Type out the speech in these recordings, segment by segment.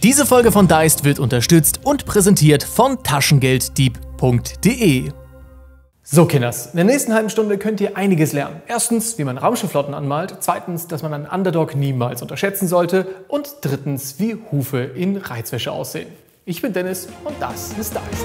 Diese Folge von Deist wird unterstützt und präsentiert von Taschengelddieb.de. So Kinders, in der nächsten halben Stunde könnt ihr einiges lernen. Erstens, wie man Raumschiffflotten anmalt. Zweitens, dass man einen Underdog niemals unterschätzen sollte. Und drittens, wie Hufe in Reizwäsche aussehen. Ich bin Dennis und das ist Deist.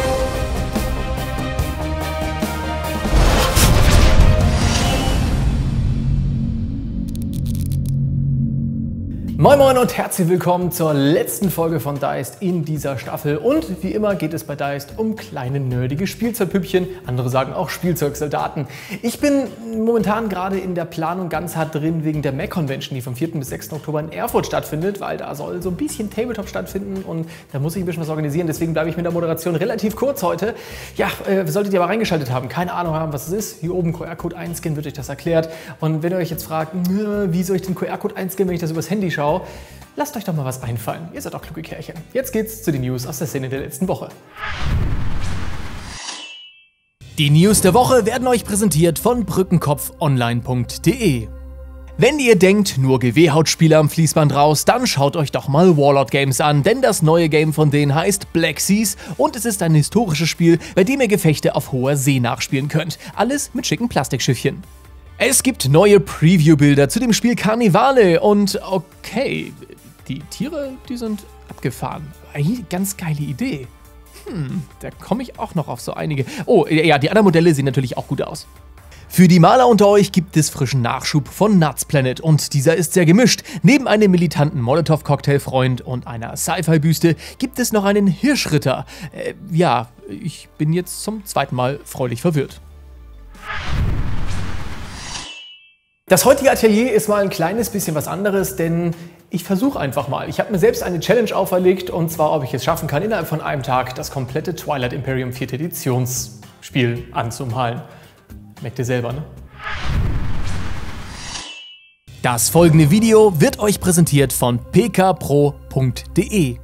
Moin Moin und herzlich willkommen zur letzten Folge von Deist in dieser Staffel. Und wie immer geht es bei Deist um kleine nerdige Spielzeugpüppchen, andere sagen auch Spielzeugsoldaten. Ich bin momentan gerade in der Planung ganz hart drin wegen der Mac Convention, die vom 4. bis 6. Oktober in Erfurt stattfindet, weil da soll so ein bisschen Tabletop stattfinden und da muss ich ein bisschen was organisieren. Deswegen bleibe ich mit der Moderation relativ kurz heute. Ja, solltet ihr aber reingeschaltet haben, keine Ahnung haben, was es ist, hier oben QR-Code einscannen, wird euch das erklärt. Und wenn ihr euch jetzt fragt, wie soll ich den QR-Code einscannen, wenn ich das übers Handy schaue, lasst euch doch mal was einfallen. Ihr seid doch kluge Kerlchen. Jetzt geht's zu den News aus der Szene der letzten Woche. Die News der Woche werden euch präsentiert von brückenkopfonline.de. Wenn ihr denkt, nur GW-Hautspieler am Fließband raus, dann schaut euch doch mal Warlord Games an, denn das neue Game von denen heißt Black Seas und es ist ein historisches Spiel, bei dem ihr Gefechte auf hoher See nachspielen könnt. Alles mit schicken Plastikschiffchen. Es gibt neue Preview-Bilder zu dem Spiel Karnivale und okay, die Tiere, die sind abgefahren. Eine ganz geile Idee. Da komme ich auch noch auf so einige. Oh, ja, die anderen Modelle sehen natürlich auch gut aus. Für die Maler unter euch gibt es frischen Nachschub von Nuts Planet und dieser ist sehr gemischt. Neben einem militanten Molotow-Cocktail-Freund und einer Sci-Fi-Büste gibt es noch einen Hirschritter. Ja, ich bin jetzt zum zweiten Mal freudig verwirrt. Das heutige Atelier ist mal ein kleines bisschen was anderes, denn ich versuche einfach mal. Ich habe mir selbst eine Challenge auferlegt und zwar, ob ich es schaffen kann, innerhalb von einem Tag das komplette Twilight Imperium 4. Editionsspiel anzumalen. Merkt ihr selber, ne? Das folgende Video wird euch präsentiert von pkpro.de.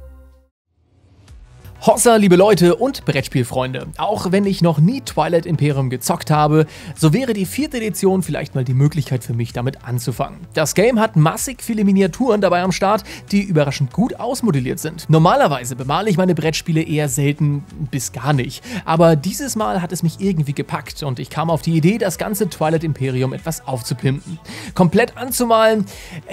Hossa, liebe Leute und Brettspielfreunde, auch wenn ich noch nie Twilight Imperium gezockt habe, so wäre die 4. Edition vielleicht mal die Möglichkeit für mich, damit anzufangen. Das Game hat massig viele Miniaturen dabei am Start, die überraschend gut ausmodelliert sind. Normalerweise bemale ich meine Brettspiele eher selten bis gar nicht, aber dieses Mal hat es mich irgendwie gepackt und ich kam auf die Idee, das ganze Twilight Imperium etwas aufzupimpen. Komplett anzumalen,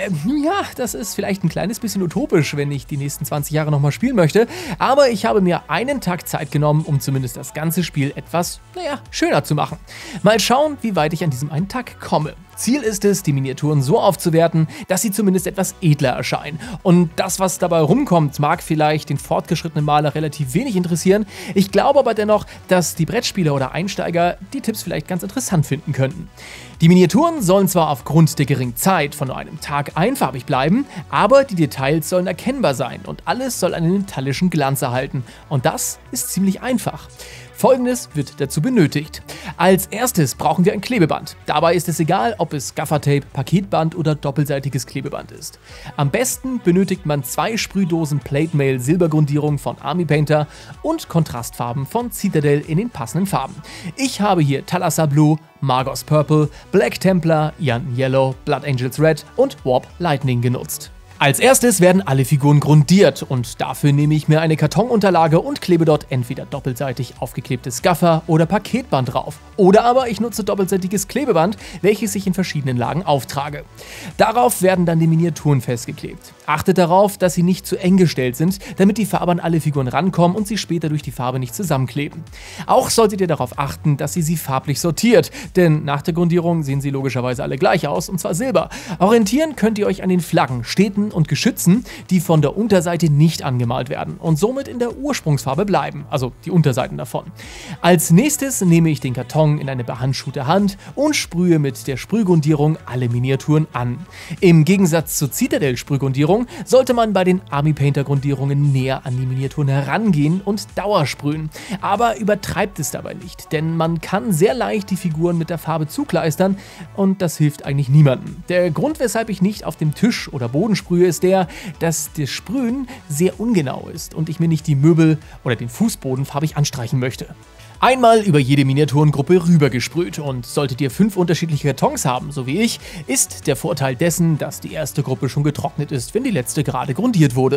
ja, das ist vielleicht ein kleines bisschen utopisch, wenn ich die nächsten 20 Jahre nochmal spielen möchte, aber ich habe mir einen Tag Zeit genommen, um zumindest das ganze Spiel etwas, schöner zu machen. Mal schauen, wie weit ich an diesem einen Tag komme. Ziel ist es, die Miniaturen so aufzuwerten, dass sie zumindest etwas edler erscheinen. Und das, was dabei rumkommt, mag vielleicht den fortgeschrittenen Maler relativ wenig interessieren. Ich glaube aber dennoch, dass die Brettspieler oder Einsteiger die Tipps vielleicht ganz interessant finden könnten. Die Miniaturen sollen zwar aufgrund der geringen Zeit von nur einem Tag einfarbig bleiben, aber die Details sollen erkennbar sein und alles soll einen metallischen Glanz erhalten. Und das ist ziemlich einfach. Folgendes wird dazu benötigt. Als erstes brauchen wir ein Klebeband. Dabei ist es egal, ob es Gaffertape, Paketband oder doppelseitiges Klebeband ist. Am besten benötigt man 2 Sprühdosen Plate Mail Silbergrundierung von Army Painter und Kontrastfarben von Citadel in den passenden Farben. Ich habe hier Thalassa Blue, Magos Purple, Black Templar, Jan Yellow, Blood Angels Red und Warp Lightning genutzt. Als erstes werden alle Figuren grundiert und dafür nehme ich mir eine Kartonunterlage und klebe dort entweder doppelseitig aufgeklebtes Gaffer oder Paketband drauf. Oder aber ich nutze doppelseitiges Klebeband, welches ich in verschiedenen Lagen auftrage. Darauf werden dann die Miniaturen festgeklebt. Achtet darauf, dass sie nicht zu eng gestellt sind, damit die Farbe an alle Figuren rankommen und sie später durch die Farbe nicht zusammenkleben. Auch solltet ihr darauf achten, dass ihr sie farblich sortiert, denn nach der Grundierung sehen sie logischerweise alle gleich aus, und zwar silber. Orientieren könnt ihr euch an den Flaggen, Städten und Geschützen, die von der Unterseite nicht angemalt werden und somit in der Ursprungsfarbe bleiben, also die Unterseiten davon. Als nächstes nehme ich den Karton in eine behandschuhte Hand und sprühe mit der Sprühgrundierung alle Miniaturen an. Im Gegensatz zur Citadel-Sprühgrundierung sollte man bei den Army Painter-Grundierungen näher an die Miniaturen herangehen und Dauersprühen. Aber übertreibt es dabei nicht, denn man kann sehr leicht die Figuren mit der Farbe zukleistern und das hilft eigentlich niemandem. Der Grund, weshalb ich nicht auf dem Tisch oder Boden sprühe, ist der, dass das Sprühen sehr ungenau ist und ich mir nicht die Möbel oder den Fußboden farbig anstreichen möchte. Einmal über jede Miniaturengruppe rübergesprüht und solltet ihr 5 unterschiedliche Kartons haben, so wie ich, ist der Vorteil dessen, dass die erste Gruppe schon getrocknet ist, wenn die letzte gerade grundiert wurde.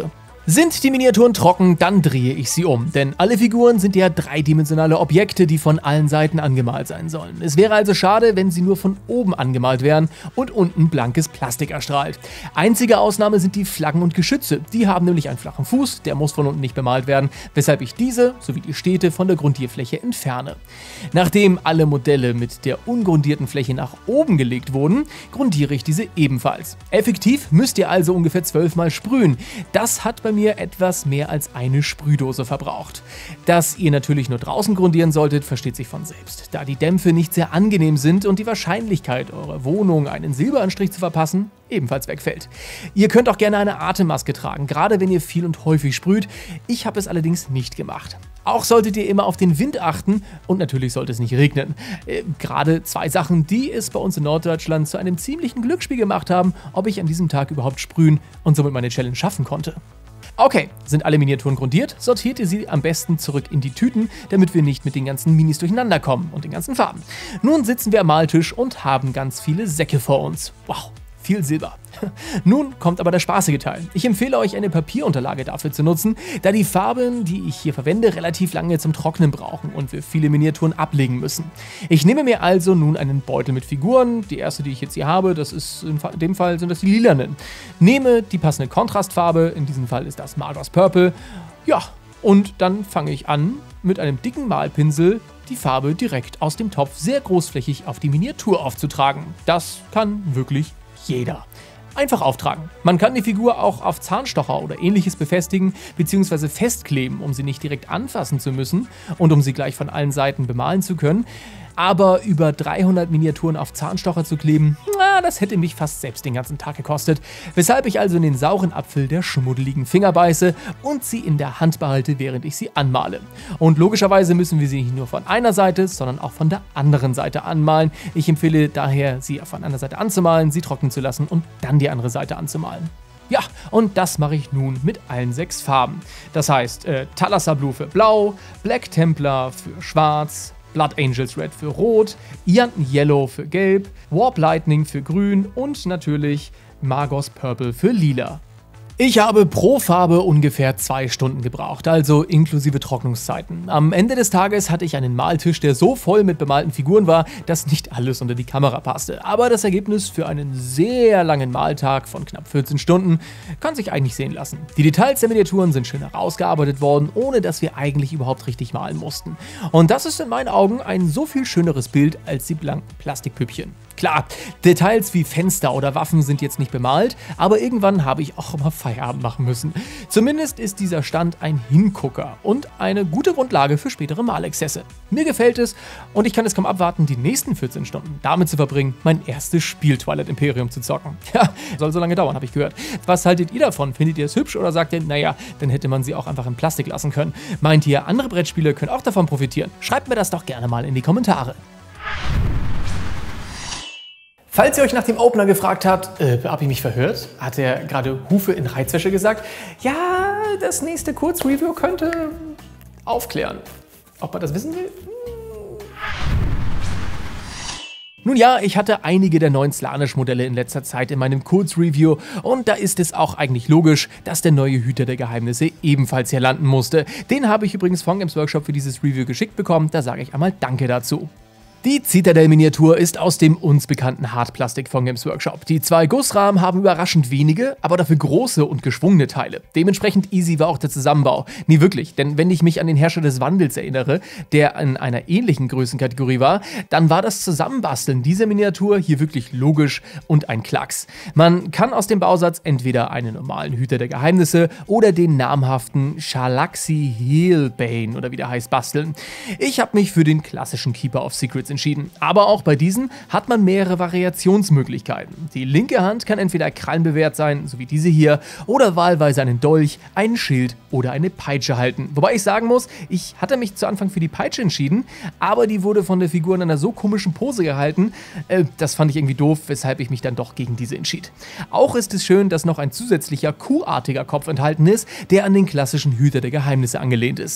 Sind die Miniaturen trocken, dann drehe ich sie um, denn alle Figuren sind ja dreidimensionale Objekte, die von allen Seiten angemalt sein sollen. Es wäre also schade, wenn sie nur von oben angemalt wären und unten blankes Plastik erstrahlt. Einzige Ausnahme sind die Flaggen und Geschütze, die haben nämlich einen flachen Fuß, der muss von unten nicht bemalt werden, weshalb ich diese sowie die Städte von der Grundierfläche entferne. Nachdem alle Modelle mit der ungrundierten Fläche nach oben gelegt wurden, grundiere ich diese ebenfalls. Effektiv müsst ihr also ungefähr 12 Mal sprühen. Das hat bei mir etwas mehr als eine Sprühdose verbraucht. Dass ihr natürlich nur draußen grundieren solltet, versteht sich von selbst, da die Dämpfe nicht sehr angenehm sind und die Wahrscheinlichkeit, eurer Wohnung einen Silberanstrich zu verpassen, ebenfalls wegfällt. Ihr könnt auch gerne eine Atemmaske tragen, gerade wenn ihr viel und häufig sprüht. Ich habe es allerdings nicht gemacht. Auch solltet ihr immer auf den Wind achten und natürlich sollte es nicht regnen. Gerade zwei Sachen, die es bei uns in Norddeutschland zu einem ziemlichen Glücksspiel gemacht haben, ob ich an diesem Tag überhaupt sprühen und somit meine Challenge schaffen konnte. Okay, sind alle Miniaturen grundiert, sortiert ihr sie am besten zurück in die Tüten, damit wir nicht mit den ganzen Minis durcheinander kommen und den ganzen Farben. Nun sitzen wir am Maltisch und haben ganz viele Säcke vor uns. Wow, viel Silber. Nun kommt aber der spaßige Teil. Ich empfehle euch, eine Papierunterlage dafür zu nutzen, da die Farben, die ich hier verwende, relativ lange zum Trocknen brauchen und wir viele Miniaturen ablegen müssen. Ich nehme mir also nun einen Beutel mit Figuren. Die erste, die ich jetzt hier habe, das ist in dem Fall sind das die lilanen. Nehme die passende Kontrastfarbe, in diesem Fall ist das Magos Purple. Ja, und dann fange ich an, mit einem dicken Malpinsel die Farbe direkt aus dem Topf sehr großflächig auf die Miniatur aufzutragen. Das kann wirklich jeder. Einfach auftragen. Man kann die Figur auch auf Zahnstocher oder ähnliches befestigen bzw. festkleben, um sie nicht direkt anfassen zu müssen und um sie gleich von allen Seiten bemalen zu können. Aber über 300 Miniaturen auf Zahnstocher zu kleben, das hätte mich fast selbst den ganzen Tag gekostet. Weshalb ich also in den sauren Apfel der schmuddeligen Finger beiße und sie in der Hand behalte, während ich sie anmale. Und logischerweise müssen wir sie nicht nur von einer Seite, sondern auch von der anderen Seite anmalen. Ich empfehle daher, sie von einer Seite anzumalen, sie trocknen zu lassen und dann die andere Seite anzumalen. Ja, und das mache ich nun mit allen 6 Farben. Das heißt, Thalassa Blue für Blau, Black Templar für Schwarz, Blood Angels Red für Rot, Ianten Yellow für Gelb, Warp Lightning für Grün und natürlich Magos Purple für Lila. Ich habe pro Farbe ungefähr 2 Stunden gebraucht, also inklusive Trocknungszeiten. Am Ende des Tages hatte ich einen Maltisch, der so voll mit bemalten Figuren war, dass nicht alles unter die Kamera passte. Aber das Ergebnis für einen sehr langen Maltag von knapp 14 Stunden kann sich eigentlich sehen lassen. Die Details der Miniaturen sind schön herausgearbeitet worden, ohne dass wir eigentlich überhaupt richtig malen mussten. Und das ist in meinen Augen ein so viel schöneres Bild als die blanken Plastikpüppchen. Klar, Details wie Fenster oder Waffen sind jetzt nicht bemalt, aber irgendwann habe ich auch mal Feierabend machen müssen. Zumindest ist dieser Stand ein Hingucker und eine gute Grundlage für spätere Malexzesse. Mir gefällt es und ich kann es kaum abwarten, die nächsten 14 Stunden damit zu verbringen, mein erstes Spiel Twilight Imperium zu zocken. Ja, soll so lange dauern, habe ich gehört. Was haltet ihr davon? Findet ihr es hübsch oder sagt ihr, naja, dann hätte man sie auch einfach in Plastik lassen können? Meint ihr, andere Brettspiele können auch davon profitieren? Schreibt mir das doch gerne mal in die Kommentare. Falls ihr euch nach dem Opener gefragt habt, habe ich mich verhört? Hat er gerade Hufe in Reizwäsche gesagt? Ja, das nächste Kurzreview könnte aufklären. Ob man das wissen will? Nun ja, ich hatte einige der neuen Slaanesh-Modelle in letzter Zeit in meinem Kurzreview und da ist es auch eigentlich logisch, dass der neue Hüter der Geheimnisse ebenfalls hier landen musste. Den habe ich übrigens von Games Workshop für dieses Review geschickt bekommen, da sage ich einmal Danke dazu. Die Citadel-Miniatur ist aus dem uns bekannten Hartplastik von Games Workshop. Die 2 Gussrahmen haben überraschend wenige, aber dafür große und geschwungene Teile. Dementsprechend easy war auch der Zusammenbau. Nie wirklich, denn wenn ich mich an den Hersteller des Wandels erinnere, der in einer ähnlichen Größenkategorie war, dann war das Zusammenbasteln dieser Miniatur hier wirklich logisch und ein Klacks. Man kann aus dem Bausatz entweder einen normalen Hüter der Geheimnisse oder den namhaften Shalaxi Heelbane oder wie der heißt basteln. Ich habe mich für den klassischen Keeper of Secrets entschieden. Aber auch bei diesen hat man mehrere Variationsmöglichkeiten. Die linke Hand kann entweder krallenbewehrt sein, so wie diese hier, oder wahlweise einen Dolch, einen Schild oder eine Peitsche halten. Wobei ich sagen muss, ich hatte mich zu Anfang für die Peitsche entschieden, aber die wurde von der Figur in einer so komischen Pose gehalten, das fand ich irgendwie doof, weshalb ich mich dann doch gegen diese entschied. Auch ist es schön, dass noch ein zusätzlicher Kuhartiger Kopf enthalten ist, der an den klassischen Hüter der Geheimnisse angelehnt ist.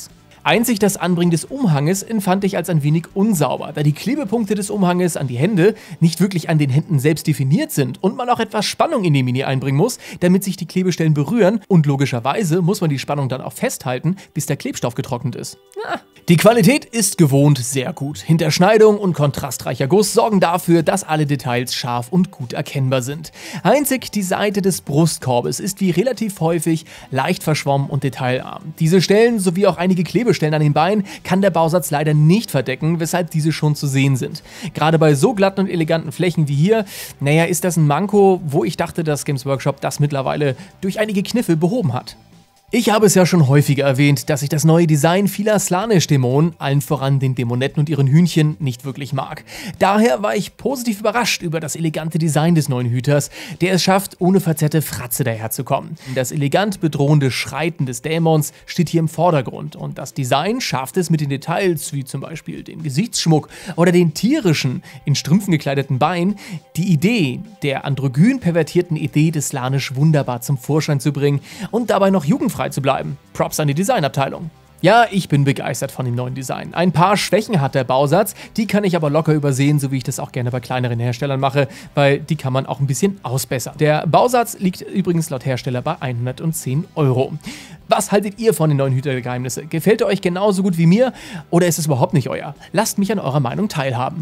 Einzig das Anbringen des Umhanges empfand ich als ein wenig unsauber, da die Klebepunkte des Umhanges an die Hände nicht wirklich an den Händen selbst definiert sind und man auch etwas Spannung in die Mini einbringen muss, damit sich die Klebestellen berühren und logischerweise muss man die Spannung dann auch festhalten, bis der Klebstoff getrocknet ist. Die Qualität ist gewohnt sehr gut. Hinterschneidung und kontrastreicher Guss sorgen dafür, dass alle Details scharf und gut erkennbar sind. Einzig die Seite des Brustkorbes ist wie relativ häufig leicht verschwommen und detailarm. Diese Stellen sowie auch einige Klebestellen an den Beinen kann der Bausatz leider nicht verdecken, weshalb diese schon zu sehen sind. Gerade bei so glatten und eleganten Flächen wie hier, naja, ist das ein Manko, wo ich dachte, dass Games Workshop das mittlerweile durch einige Kniffe behoben hat. Ich habe es ja schon häufiger erwähnt, dass ich das neue Design vieler Slaanesh-Dämonen, allen voran den Dämonetten und ihren Hühnchen, nicht wirklich mag. Daher war ich positiv überrascht über das elegante Design des neuen Hüters, der es schafft, ohne verzerrte Fratze daherzukommen. Das elegant bedrohende Schreiten des Dämons steht hier im Vordergrund und das Design schafft es mit den Details, wie zum Beispiel den Gesichtsschmuck oder den tierischen, in Strümpfen gekleideten Beinen, die Idee der androgyn pervertierten Idee des Slaanesh wunderbar zum Vorschein zu bringen und dabei noch jugendfrei zu bleiben. Props an die Designabteilung. Ja, ich bin begeistert von dem neuen Design. Ein paar Schwächen hat der Bausatz, die kann ich aber locker übersehen, so wie ich das auch gerne bei kleineren Herstellern mache, weil die kann man auch ein bisschen ausbessern. Der Bausatz liegt übrigens laut Hersteller bei 110 €. Was haltet ihr von den neuen Hütergeheimnissen? Gefällt er euch genauso gut wie mir oder ist es überhaupt nicht euer? Lasst mich an eurer Meinung teilhaben.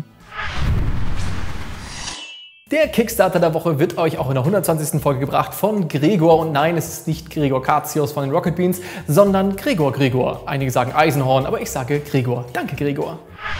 Der Kickstarter der Woche wird euch auch in der 120. Folge gebracht von Gregor. Und nein, es ist nicht Gregor Katius von den Rocket Beans, sondern Gregor. Einige sagen Eisenhorn, aber ich sage Gregor. Danke, Gregor.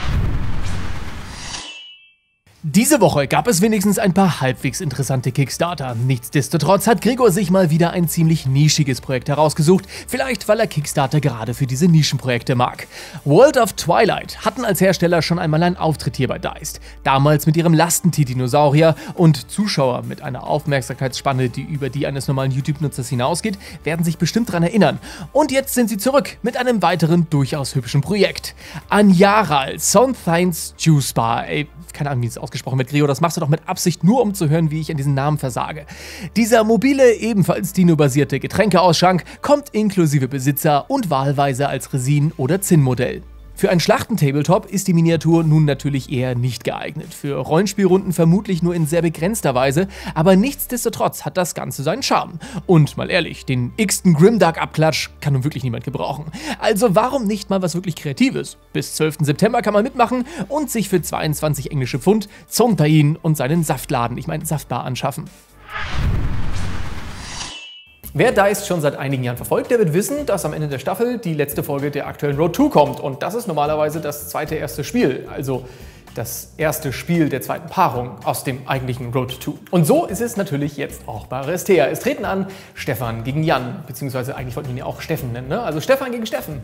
Diese Woche gab es wenigstens ein paar halbwegs interessante Kickstarter. Nichtsdestotrotz hat Gregor sich mal wieder ein ziemlich nischiges Projekt herausgesucht, vielleicht weil er Kickstarter gerade für diese Nischenprojekte mag. World of Twilight hatten als Hersteller schon einmal einen Auftritt hier bei Deist. Damals mit ihrem Lastentier-Dinosaurier und Zuschauer mit einer Aufmerksamkeitsspanne, die über die eines normalen YouTube-Nutzers hinausgeht, werden sich bestimmt daran erinnern. Und jetzt sind sie zurück mit einem weiteren durchaus hübschen Projekt. Anjaral Sonthines Juice Bar. Keine Ahnung, wie es ausgesprochen wird, Gregor, das machst du doch mit Absicht, nur um zu hören, wie ich an diesen Namen versage. Dieser mobile, ebenfalls Dino-basierte Getränkeausschank kommt inklusive Besitzer und wahlweise als Resin- oder Zinnmodell. Für ein Schlachten-Tabletop ist die Miniatur nun natürlich eher nicht geeignet. Für Rollenspielrunden vermutlich nur in sehr begrenzter Weise, aber nichtsdestotrotz hat das Ganze seinen Charme. Und mal ehrlich, den x-ten Grimdark-Abklatsch kann nun wirklich niemand gebrauchen. Also warum nicht mal was wirklich Kreatives? Bis 12. September kann man mitmachen und sich für 22 englische Pfund Zontain und seinen Saftladen, Saftbar anschaffen. Wer Deist schon seit einigen Jahren verfolgt, der wird wissen, dass am Ende der Staffel die letzte Folge der aktuellen Road 2 kommt. Und das ist normalerweise das erste Spiel, also das erste Spiel der zweiten Paarung aus dem eigentlichen Road 2. Und so ist es natürlich jetzt auch bei Arestea. Es treten an Stefan gegen Jan, beziehungsweise eigentlich wollten wir ihn ja auch Steffen nennen, ne? Also Stefan gegen Steffen.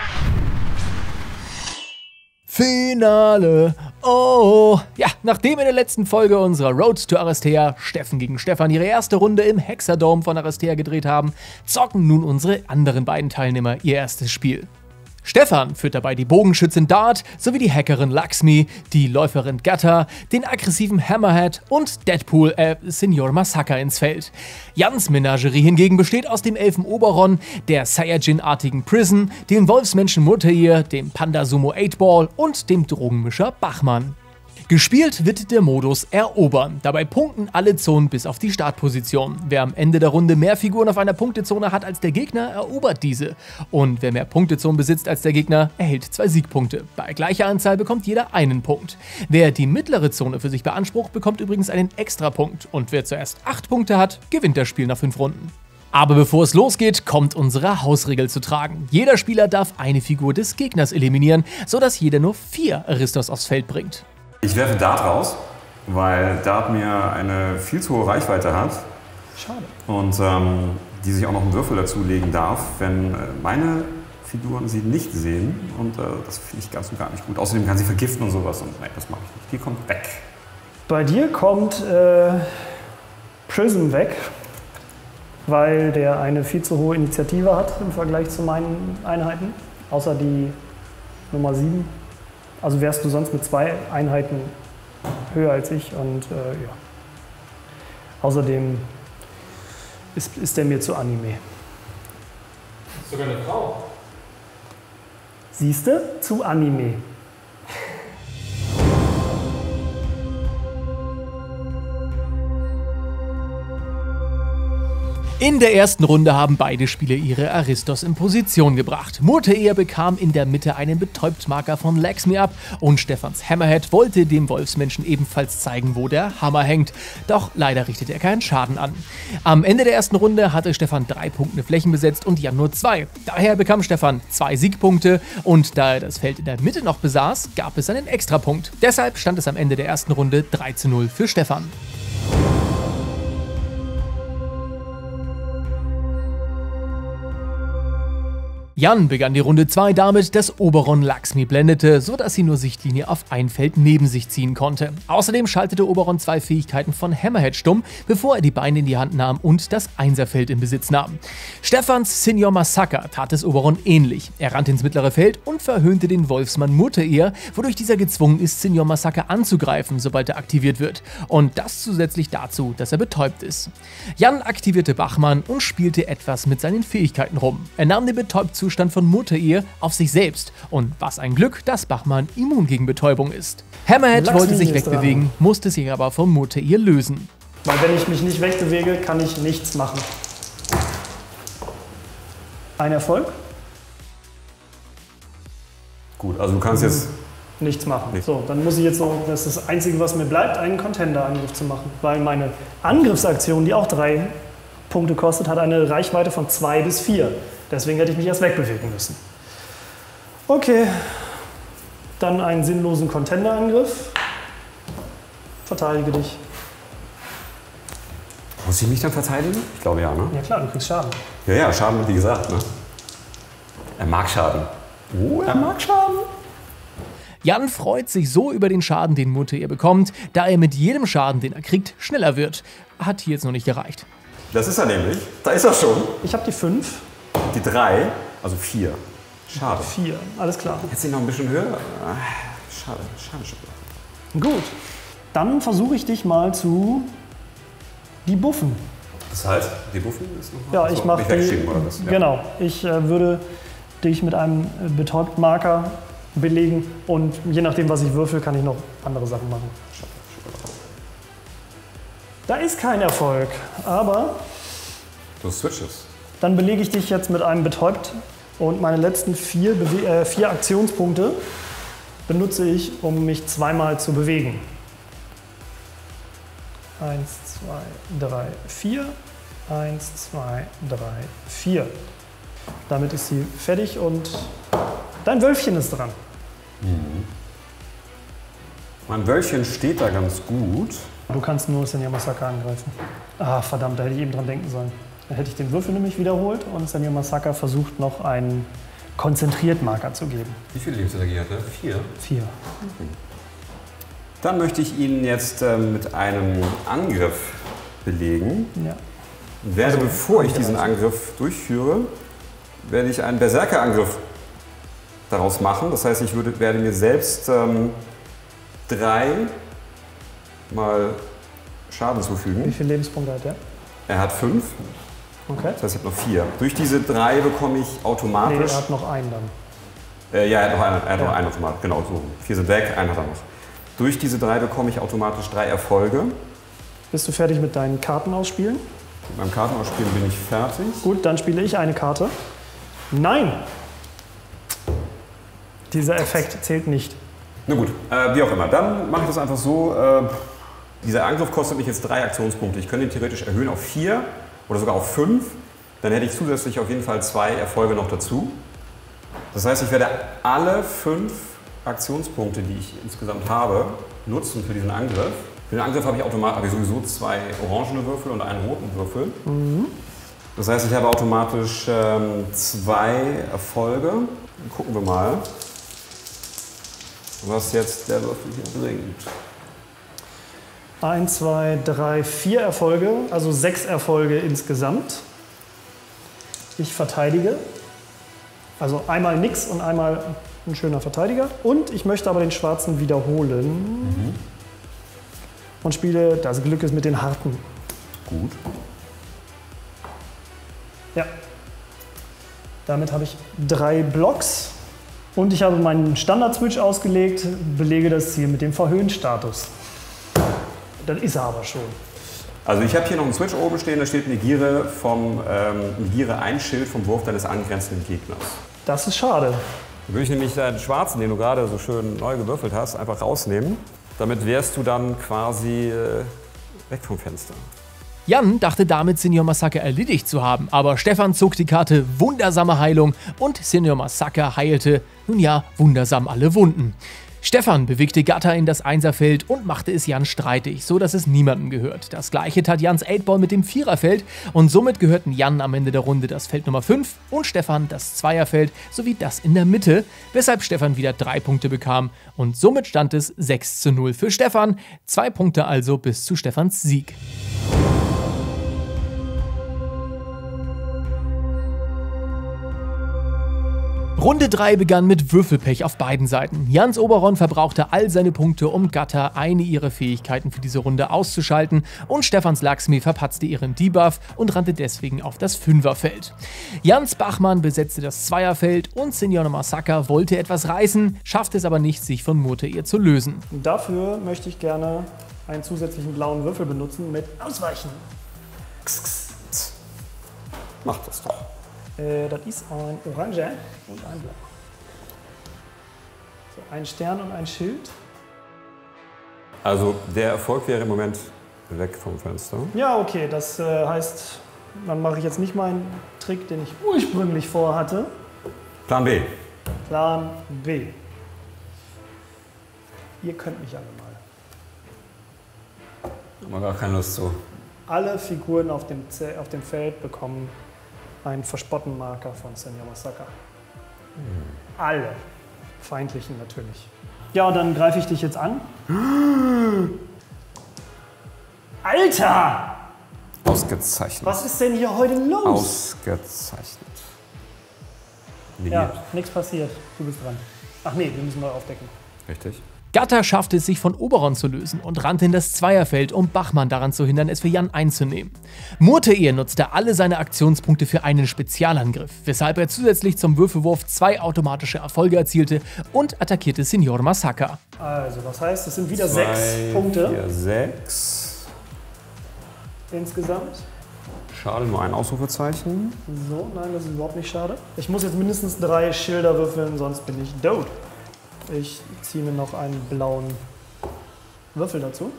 Finale. Oh. Ja, nachdem in der letzten Folge unserer Road to Arestea Steffen gegen Stefan ihre erste Runde im Hexadome von Arestea gedreht haben, zocken nun unsere anderen beiden Teilnehmer ihr erstes Spiel. Stefan führt dabei die Bogenschützin Dart sowie die Hackerin Lakshmi, die Läuferin Gatta, den aggressiven Hammerhead und Deadpool, Senior Massaker ins Feld. Jans Menagerie hingegen besteht aus dem Elfen Oberon, der Saiyajin-artigen Prison, dem Wolfsmenschen Mutair, dem Panda-Sumo 8-Ball und dem Drogenmischer Bachmann. Gespielt wird der Modus Erobern. Dabei punkten alle Zonen bis auf die Startposition. Wer am Ende der Runde mehr Figuren auf einer Punktezone hat als der Gegner, erobert diese. Und wer mehr Punktezonen besitzt als der Gegner, erhält 2 Siegpunkte. Bei gleicher Anzahl bekommt jeder einen Punkt. Wer die mittlere Zone für sich beansprucht, bekommt übrigens einen Extrapunkt. Und wer zuerst 8 Punkte hat, gewinnt das Spiel nach 5 Runden. Aber bevor es losgeht, kommt unsere Hausregel zu tragen. Jeder Spieler darf eine Figur des Gegners eliminieren, sodass jeder nur 4 Aristos aufs Feld bringt. Ich werfe Dart raus, weil Dart mir eine viel zu hohe Reichweite hat. Schade. Und die sich auch noch einen Würfel dazulegen darf, wenn meine Figuren sie nicht sehen. Und das finde ich ganz und gar nicht gut. Außerdem kann sie vergiften und sowas. Und nein, das mache ich nicht. Die kommt weg. Bei dir kommt Prism weg, weil der eine viel zu hohe Initiative hat im Vergleich zu meinen Einheiten. Außer die Nummer 7. Also wärst du sonst mit 2 Einheiten höher als ich und ja. Außerdem ist der mir zu Anime. Sogar eine Frau. Siehste, zu Anime. In der ersten Runde haben beide Spieler ihre Aristos in Position gebracht. Murteir bekam in der Mitte einen Betäubt-Marker von Laxmi ab und Stefans Hammerhead wollte dem Wolfsmenschen ebenfalls zeigen, wo der Hammer hängt. Doch leider richtete er keinen Schaden an. Am Ende der ersten Runde hatte Stefan 3 Punkte Flächen besetzt und Jan nur 2. Daher bekam Stefan 2 Siegpunkte und da er das Feld in der Mitte noch besaß, gab es einen Extrapunkt. Deshalb stand es am Ende der ersten Runde 3:0 für Stefan. Jan begann die Runde 2 damit, dass Oberon Laxmi blendete, so dass sie nur Sichtlinie auf ein Feld neben sich ziehen konnte. Außerdem schaltete Oberon 2 Fähigkeiten von Hammerhead stumm, bevor er die Beine in die Hand nahm und das Einserfeld in Besitz nahm. Stefans Senior Massaker tat es Oberon ähnlich. Er rannte ins mittlere Feld und verhöhnte den Wolfsmann Murteir, wodurch dieser gezwungen ist, Senior Massaker anzugreifen, sobald er aktiviert wird. Und das zusätzlich dazu, dass er betäubt ist. Jan aktivierte Bachmann und spielte etwas mit seinen Fähigkeiten rum. Er nahm den Betäubtzustand von Murteir auf sich selbst und was ein Glück, dass Bachmann immun gegen Betäubung ist. Hammerhead wollte sich wegbewegen, musste sich aber von Murteir lösen. Weil wenn ich mich nicht wegbewege, kann ich nichts machen. Ein Erfolg? Gut, also du kannst jetzt... Nichts machen. So, dann muss ich jetzt so, das ist das Einzige, was mir bleibt, einen Contender-Angriff zu machen. Weil meine Angriffsaktion, die auch 3 Punkte kostet, hat eine Reichweite von 2 bis 4. Deswegen hätte ich mich erst wegbewegen müssen. Okay, dann einen sinnlosen Contender-Angriff. Verteidige dich. Muss ich mich dann verteidigen? Ich glaube ja, ne? Ja klar, du kriegst Schaden. Ja, Schaden, wie gesagt, ne? Er mag Schaden. Oh, er mag Schaden. Jan freut sich so über den Schaden, den Murteir bekommt, da er mit jedem Schaden, den er kriegt, schneller wird. Hat hier jetzt noch nicht gereicht. Das ist er nämlich. Da ist er schon. Ich habe die 5. Die 3, also 4. Schade. 4, alles klar. Hätte sie noch ein bisschen höher? Schade. Gut, dann versuche ich dich mal zu debuffen. Das heißt, debuffen ist noch Ja, ich mache wegschieben oder was? Ja. Genau, ich würde dich mit einem Betäubt-Marker belegen und je nachdem, was ich würfel, kann ich noch andere Sachen machen. Da ist kein Erfolg, aber Du switches. dann belege ich dich jetzt mit einem Betäubt und meine letzten 4 Aktionspunkte benutze ich, um mich zweimal zu bewegen. 1, 2, 3, 4. 1, 2, 3, 4. Damit ist sie fertig und dein Wölfchen ist dran. Mein Wölfchen steht da ganz gut. Du kannst nur Senior Massaker angreifen. Ah, verdammt, da hätte ich eben dran denken sollen. Dann hätte ich den Würfel nämlich wiederholt und Senior Massaker versucht noch einen Konzentriert-Marker zu geben. Wie viele Lebensenergie hat er? 4. 4. Dann möchte ich ihn jetzt mit einem Angriff belegen. Ja. Und werde, bevor ich diesen Angriff durchführe, werde ich einen Berserker-Angriff daraus machen. Das heißt, ich werde mir selbst 3 mal Schaden zufügen. Wie viele Lebenspunkte hat er? Er hat 5. Okay. Das heißt, ich habe noch 4. Durch diese 3 bekomme ich automatisch... Nee, er hat noch einen dann. ja, er hat noch einen automatisch. Genau, so. 4 sind weg, einen hat er noch. Durch diese 3 bekomme ich automatisch 3 Erfolge. Bist du fertig mit deinen Karten ausspielen? Mit meinem Kartenausspielen bin ich fertig. Gut, dann spiele ich eine Karte. Nein! Dieser Effekt zählt nicht. Na gut, wie auch immer. Dann mache ich das einfach so. Dieser Angriff kostet mich jetzt 3 Aktionspunkte. Ich könnte ihn theoretisch erhöhen auf 4 oder sogar auf 5. Dann hätte ich zusätzlich auf jeden Fall 2 Erfolge noch dazu. Das heißt, ich werde alle 5 Aktionspunkte, die ich insgesamt habe, nutzen für diesen Angriff. Für den Angriff habe ich sowieso 2 orangene Würfel und einen roten Würfel. Das heißt, ich habe automatisch 2 Erfolge. Dann gucken wir mal, was jetzt der Würfel hier bringt. 1, 2, 3, 4 Erfolge, also 6 Erfolge insgesamt. Ich verteidige. Also einmal nix und einmal ein schöner Verteidiger. Und ich möchte aber den schwarzen wiederholen. Und spiele das Glück ist mit den Harten. Gut. Ja. Damit habe ich 3 Blocks. Und ich habe meinen Standard-Switch ausgelegt, belege das Ziel mit dem Verhöhen-Status. Das ist er aber schon. Also ich habe hier noch einen Switch oben stehen, da steht negiere ein Schild vom Wurf deines angrenzenden Gegners. Das ist schade. Da würde ich nämlich den schwarzen, den du gerade so schön neu gewürfelt hast, einfach rausnehmen. Damit wärst du dann quasi weg vom Fenster. Jan dachte damit, Senior Massaker erledigt zu haben, aber Stefan zog die Karte Wundersame Heilung und Senior Massaker heilte, nun ja, wundersam alle Wunden. Stefan bewegte Gatter in das Einserfeld und machte es Jan streitig, so dass es niemandem gehört. Das gleiche tat Jans 8-Ball mit dem Viererfeld und somit gehörten Jan am Ende der Runde das Feld Nummer 5 und Stefan das Zweierfeld sowie das in der Mitte, weshalb Stefan wieder 3 Punkte bekam und somit stand es 6:0 für Stefan, 2 Punkte also bis zu Stefans Sieg. Runde 3 begann mit Würfelpech auf beiden Seiten. Jans Oberon verbrauchte all seine Punkte, um Gatter eine ihrer Fähigkeiten für diese Runde auszuschalten und Stefans Laxmi verpatzte ihren Debuff und rannte deswegen auf das Fünferfeld. Jans Bachmann besetzte das Zweierfeld und Senior Massaker wollte etwas reißen, schaffte es aber nicht, sich von Murteir zu lösen. Und dafür möchte ich gerne einen zusätzlichen blauen Würfel benutzen mit Ausweichen. Mach das doch. Das ist ein Orange und ein Blau. So, ein Stern und ein Schild. Also der Erfolg wäre im Moment weg vom Fenster. Ja, okay, das heißt, dann mache ich jetzt nicht meinen Trick, den ich ursprünglich vorhatte. Plan B. Plan B. Ihr könnt mich alle mal. Haben wir gar keine Lust zu. Alle Figuren auf dem Feld bekommen einen Verspottenmarker von Senior Massaker. Alle. Feindlichen natürlich. Ja, und dann greife ich dich jetzt an. Alter! Ausgezeichnet. Was ist denn hier heute los? Ausgezeichnet. Ja, nichts passiert. Du bist dran. Ach nee, wir müssen neu aufdecken. Richtig. Gatter schaffte es, sich von Oberon zu lösen und rannte in das Zweierfeld, um Bachmann daran zu hindern, es für Jan einzunehmen. Murteir nutzte alle seine Aktionspunkte für einen Spezialangriff, weshalb er zusätzlich zum Würfelwurf 2 automatische Erfolge erzielte und attackierte Senior Massaker. Also, das heißt, es sind wieder 6 Punkte 4, 6. insgesamt. Schade, nur ein Ausrufezeichen. So, nein, das ist überhaupt nicht schade. Ich muss jetzt mindestens 3 Schilder würfeln, sonst bin ich tot. Ich ziehe mir noch einen blauen Würfel dazu.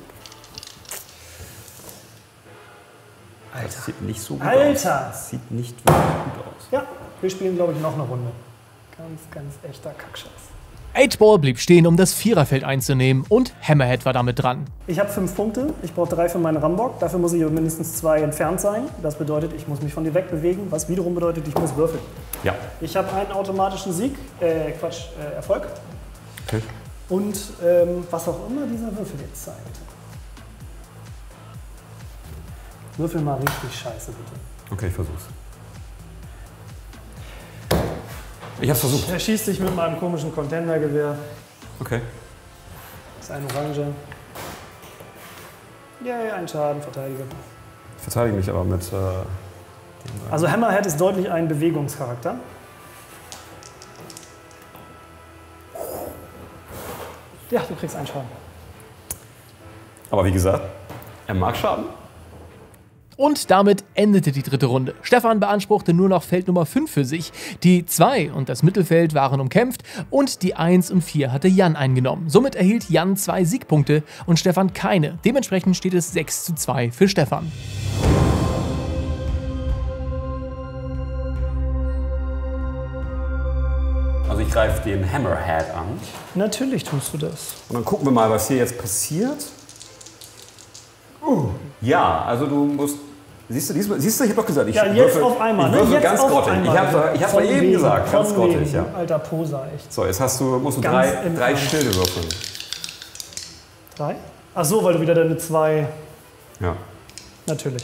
Alter. Das sieht nicht so gut Alter. aus. Das sieht nicht wirklich gut aus. Ja, wir spielen, glaube ich, noch eine Runde. Ganz echter Kackscheiß. 8-Ball blieb stehen, um das Viererfeld einzunehmen und Hammerhead war damit dran. Ich habe 5 Punkte. Ich brauche 3 für meinen Rambock. Dafür muss ich mindestens 2 entfernt sein. Das bedeutet, ich muss mich von dir wegbewegen, was wiederum bedeutet, ich muss würfeln. Ja. Ich habe einen automatischen Erfolg. Okay. Und was auch immer dieser Würfel jetzt zeigt. Würfel mal richtig scheiße, bitte. Okay, ich versuch's. Ich hab's versucht. Er schießt sich mit meinem komischen Contendergewehr. Okay. Das ist ein Orange. Yay, ein Schaden, verteidige. Ich verteidige mich aber mit. Also Hammerhead ist deutlich ein Bewegungscharakter. Ja, du kriegst einen Schaden. Aber wie gesagt, er mag Schaden. Und damit endete die dritte Runde. Stefan beanspruchte nur noch Feld Nummer 5 für sich. Die 2 und das Mittelfeld waren umkämpft und die 1 und 4 hatte Jan eingenommen. Somit erhielt Jan 2 Siegpunkte und Stefan keine. Dementsprechend steht es 6:2 für Stefan. Also ich greife den Hammerhead an. Natürlich tust du das. Und dann gucken wir mal, was hier jetzt passiert. Ja, also du musst. Siehst du, ich habe doch gesagt, ich Ja, jetzt würfel, auf einmal, ich ne? würfel Jetzt ganz auf grottig. einmal. Ich habe Von eben wegen, gesagt, ganz von grottig, wegen. ja. Alter Poser, echt. So, jetzt musst du Ganz drei Schilde würfeln. 3? Ach so, weil du wieder deine 2. Ja. Natürlich.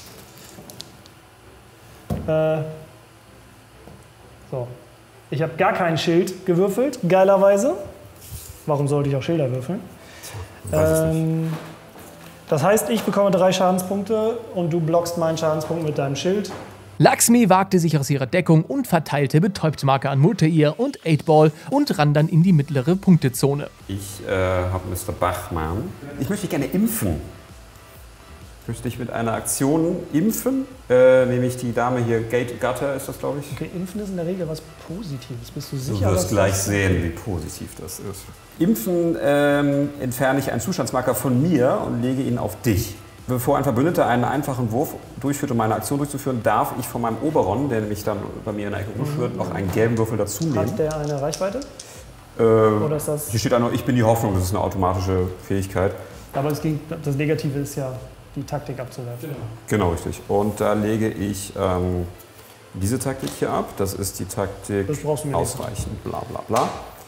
So. Ich habe gar kein Schild gewürfelt, geilerweise. Warum sollte ich auch Schilder würfeln? Weiß es nicht. Das heißt, ich bekomme 3 Schadenspunkte und du blockst meinen Schadenspunkt mit deinem Schild. Lakshmi wagte sich aus ihrer Deckung und verteilte Betäubt-Marker an Multair und 8-Ball und rann dann in die mittlere Punktezone. Ich habe Mr. Bachmann. Ich möchte dich gerne impfen. Ich möchte dich mit einer Aktion impfen, nämlich die Dame hier, Gutter ist das, glaube ich. Okay, impfen ist in der Regel was Positives. Bist du Du sicher? wirst gleich sehen, wie positiv das ist. Impfen entferne ich einen Zustandsmarker von mir und lege ihn auf dich. Bevor ein Verbündeter einen einfachen Wurf durchführt, um meine Aktion durchzuführen, darf ich von meinem Oberon, der mich dann bei mir in der Ecke rumschwirrt, noch einen gelben Würfel dazu nehmen. Hat der eine Reichweite? Oder ist das? Hier steht nur, ich bin die Hoffnung, das ist eine automatische Fähigkeit. Aber das Negative ist ja, die Taktik abzuwerfen. Genau, richtig. Und da lege ich diese Taktik hier ab. Das ist die Taktik Das brauchst du mir nicht. ausreichen, bla bla bla.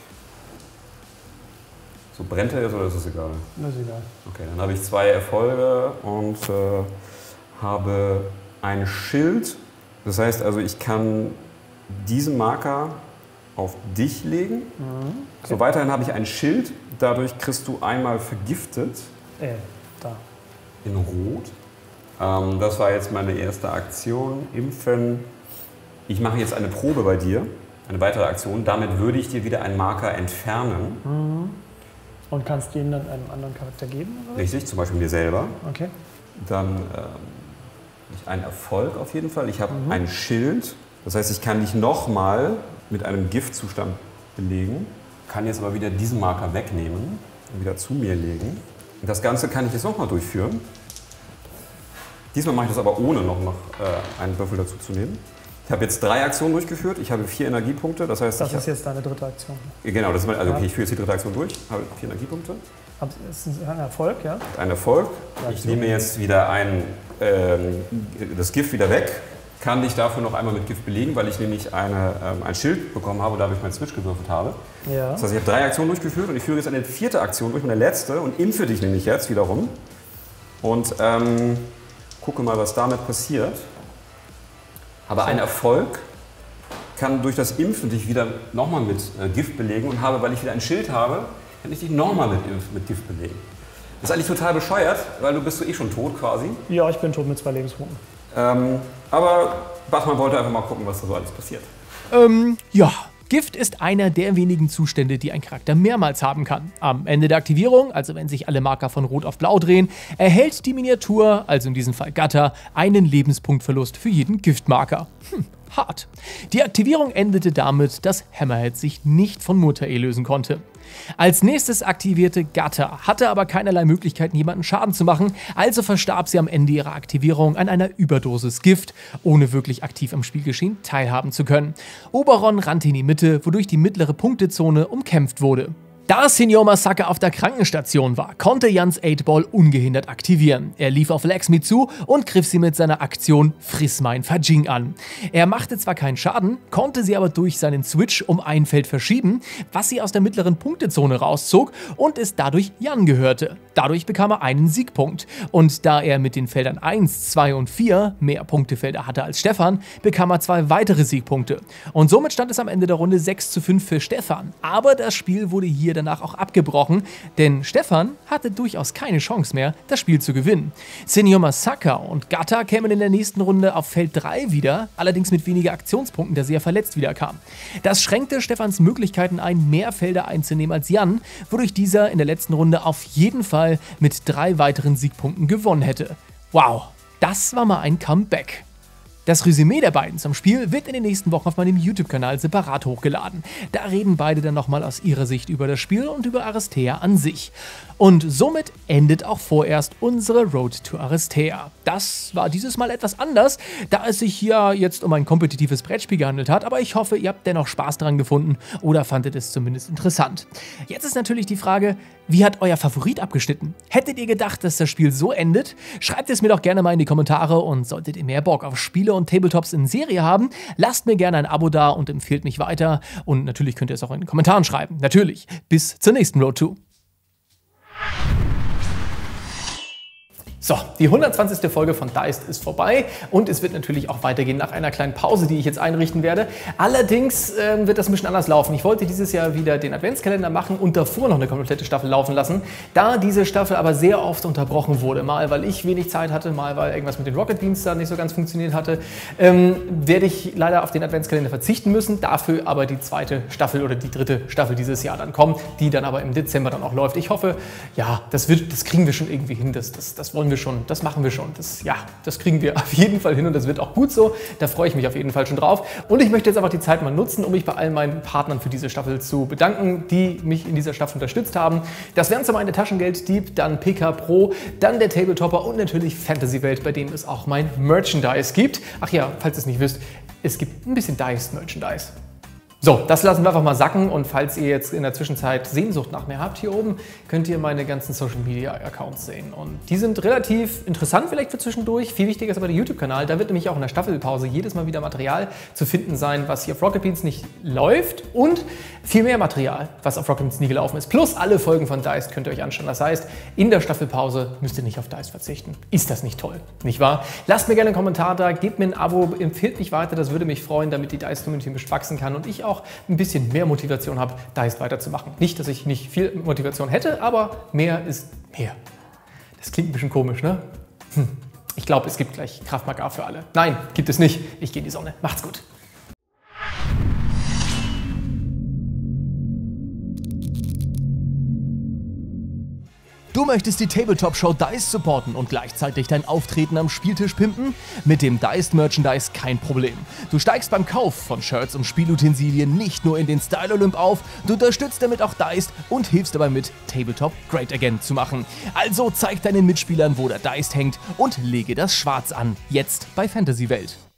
So brennt er jetzt oder ist es egal? Das ist egal. Okay, dann habe ich 2 Erfolge und habe ein Schild. Das heißt also, ich kann diesen Marker auf dich legen. Okay. So, weiterhin habe ich ein Schild. Dadurch kriegst du einmal vergiftet Da. in Rot. Das war jetzt meine erste Aktion. Impfen. Ich mache jetzt eine Probe bei dir. Eine weitere Aktion. Damit würde ich dir wieder einen Marker entfernen. Und kannst du ihn dann einem anderen Charakter geben? Oder? Richtig, zum Beispiel mir selber. Okay. Dann einen Erfolg auf jeden Fall. Ich habe ein Schild. Das heißt, ich kann dich nochmal mit einem Giftzustand belegen. Kann jetzt aber wieder diesen Marker wegnehmen und wieder zu mir legen. Und das Ganze kann ich jetzt nochmal durchführen. Diesmal mache ich das aber ohne noch einen Würfel dazu zu nehmen. Ich habe jetzt 3 Aktionen durchgeführt. Ich habe 4 Energiepunkte. Das heißt, Das ist jetzt deine dritte Aktion. Genau, das ist okay, ich führe jetzt die dritte Aktion durch. Habe 4 Energiepunkte. Das ist ein Erfolg, ja? Ein Erfolg. Ich nehme jetzt wieder das Gift wieder weg. Kann dich dafür noch einmal mit Gift belegen, weil ich nämlich ein Schild bekommen habe und dadurch meinen Switch gewürfelt habe. Ja. Das heißt, ich habe 3 Aktionen durchgeführt und ich führe jetzt eine 4. Aktion durch, meine letzte, und impfe dich nämlich jetzt wiederum. Und gucke mal, was damit passiert. Habe einen Erfolg, kann durch das Impfen dich wieder nochmal mit Gift belegen und habe, weil ich wieder ein Schild habe, kann ich dich nochmal mit Gift belegen. Das ist eigentlich total bescheuert, weil du bist eh schon tot quasi. Ja, ich bin tot mit 2 Lebenspunkten. Aber Bachmann wollte einfach mal gucken, was da so alles passiert. Ja. Gift ist einer der wenigen Zustände, die ein Charakter mehrmals haben kann. Am Ende der Aktivierung, also wenn sich alle Marker von Rot auf Blau drehen, erhält die Miniatur, also in diesem Fall Gutter, einen Lebenspunktverlust für jeden Giftmarker. Hart. Die Aktivierung endete damit, dass Hammerhead sich nicht von Multair lösen konnte. Als nächstes aktivierte Gutter, hatte aber keinerlei Möglichkeiten, jemanden Schaden zu machen, also verstarb sie am Ende ihrer Aktivierung an einer Überdosis Gift, ohne wirklich aktiv am Spielgeschehen teilhaben zu können. Oberon rannte in die Mitte, wodurch die mittlere Punktezone umkämpft wurde. Da Senior Massaker auf der Krankenstation war, konnte Jans 8-Ball ungehindert aktivieren. Er lief auf Lakshmi zu und griff sie mit seiner Aktion Friss mein Fajing an. Er machte zwar keinen Schaden, konnte sie aber durch seinen Switch um ein Feld verschieben, was sie aus der mittleren Punktezone rauszog und es dadurch Jan gehörte. Dadurch bekam er einen Siegpunkt. Und da er mit den Feldern 1, 2 und 4 mehr Punktefelder hatte als Stefan, bekam er 2 weitere Siegpunkte. Und somit stand es am Ende der Runde 6:5 für Stefan. Aber das Spiel wurde hier danach auch abgebrochen, denn Stefan hatte durchaus keine Chance mehr, das Spiel zu gewinnen. Senior Massaker und Gutter kämen in der nächsten Runde auf Feld 3 wieder, allerdings mit weniger Aktionspunkten, da sie ja verletzt wiederkam. Das schränkte Stefans Möglichkeiten ein, mehr Felder einzunehmen als Jan, wodurch dieser in der letzten Runde auf jeden Fall mit 3 weiteren Siegpunkten gewonnen hätte. Wow, das war mal ein Comeback. Das Resümee der beiden zum Spiel wird in den nächsten Wochen auf meinem YouTube-Kanal separat hochgeladen. Da reden beide dann nochmal aus ihrer Sicht über das Spiel und über Aristea an sich. Und somit endet auch vorerst unsere Road to Aristea. Das war dieses Mal etwas anders, da es sich hier jetzt um ein kompetitives Brettspiel gehandelt hat, aber ich hoffe, ihr habt dennoch Spaß daran gefunden oder fandet es zumindest interessant. Jetzt ist natürlich die Frage, wie hat euer Favorit abgeschnitten? Hättet ihr gedacht, dass das Spiel so endet? Schreibt es mir doch gerne mal in die Kommentare und solltet ihr mehr Bock auf Spiele und Tabletops in Serie haben, lasst mir gerne ein Abo da und empfehlt mich weiter und natürlich könnt ihr es auch in den Kommentaren schreiben. Natürlich. Bis zur nächsten Road to. So, die 120. Folge von Diced ist vorbei und es wird natürlich auch weitergehen nach einer kleinen Pause, die ich jetzt einrichten werde. Allerdings wird das ein bisschen anders laufen. Ich wollte dieses Jahr wieder den Adventskalender machen und davor noch eine komplette Staffel laufen lassen. Da diese Staffel aber sehr oft unterbrochen wurde, mal weil ich wenig Zeit hatte, mal weil irgendwas mit den Rocket Beans da nicht so ganz funktioniert hatte, werde ich leider auf den Adventskalender verzichten müssen. Dafür aber die zweite Staffel oder die dritte Staffel dieses Jahr dann kommen, die dann aber im Dezember dann auch läuft. Ich hoffe, ja, das kriegen wir schon irgendwie hin. Das wollen wir schon, das machen wir schon. Das kriegen wir auf jeden Fall hin und das wird auch gut so. Da freue ich mich auf jeden Fall schon drauf. Und ich möchte jetzt einfach die Zeit mal nutzen, um mich bei all meinen Partnern für diese Staffel zu bedanken, die mich in dieser Staffel unterstützt haben. Das wären zum einen der Taschengelddieb, dann PK Pro, dann der Tabletopper und natürlich Fantasy Welt, bei dem es auch mein Merchandise gibt. Ach ja, falls ihr es nicht wisst, es gibt ein bisschen Diced-Merchandise. So, das lassen wir einfach mal sacken und falls ihr jetzt in der Zwischenzeit Sehnsucht nach mir habt, hier oben könnt ihr meine ganzen Social Media Accounts sehen und die sind relativ interessant vielleicht für zwischendurch. Viel wichtiger ist aber der YouTube-Kanal, da wird nämlich auch in der Staffelpause jedes Mal wieder Material zu finden sein, was hier auf Rocket Beans nicht läuft und viel mehr Material, was auf Rocket Beans nie gelaufen ist. Plus alle Folgen von Diced könnt ihr euch anschauen. Das heißt, in der Staffelpause müsst ihr nicht auf Diced verzichten. Ist das nicht toll, nicht wahr? Lasst mir gerne einen Kommentar da, gebt mir ein Abo, empfehlt mich weiter, das würde mich freuen, damit die Diced-Community wachsen kann und ich auch ein bisschen mehr Motivation habe, Diced weiterzumachen. Nicht, dass ich nicht viel Motivation hätte, aber mehr ist mehr. Das klingt ein bisschen komisch, ne? Ich glaube, es gibt gleich Krav Maga für alle. Nein, gibt es nicht. Ich gehe in die Sonne. Macht's gut. Du möchtest die Tabletop-Show Diced supporten und gleichzeitig dein Auftreten am Spieltisch pimpen? Mit dem Diced Merchandise kein Problem. Du steigst beim Kauf von Shirts und Spielutensilien nicht nur in den Style Olymp auf, du unterstützt damit auch Diced und hilfst dabei mit, Tabletop great again zu machen. Also zeig deinen Mitspielern, wo der Diced hängt und lege das Schwarz an. Jetzt bei Fantasy Welt.